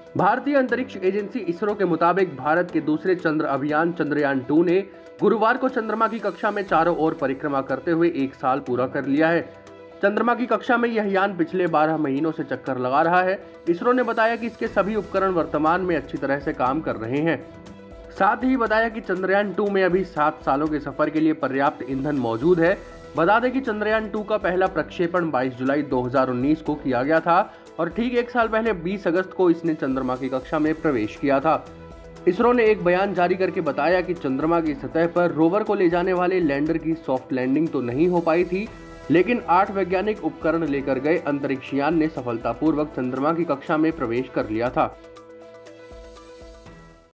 भारतीय अंतरिक्ष एजेंसी इसरो के मुताबिक भारत के दूसरे चंद्र अभियान चंद्रयान 2 ने गुरुवार को चंद्रमा की कक्षा में चारों ओर परिक्रमा करते हुए 1 साल पूरा कर लिया है। चंद्रमा की कक्षा में यह यान पिछले 12 महीनों से चक्कर लगा रहा है। इसरो ने बताया कि इसके सभी उपकरण वर्तमान में अच्छी तरह से काम कर रहे हैं। साथ ही बताया कि चंद्रयान 2 में अभी 7 सालों के सफर के लिए पर्याप्त ईंधन मौजूद है। बता दें कि चंद्रयान 2 का पहला प्रक्षेपण 22 जुलाई 2019 को किया गया था और ठीक 1 साल पहले 20 अगस्त को इसने चंद्रमा की कक्षा में प्रवेश किया था। इसरो ने एक बयान जारी करके बताया कि चंद्रमा की सतह पर रोवर को ले जाने वाले लैंडर की सॉफ्ट लैंडिंग तो नहीं हो पाई थी, लेकिन 8 वैज्ञानिक उपकरण लेकर गए अंतरिक्ष यान ने सफलतापूर्वक चंद्रमा की कक्षा में प्रवेश कर लिया था।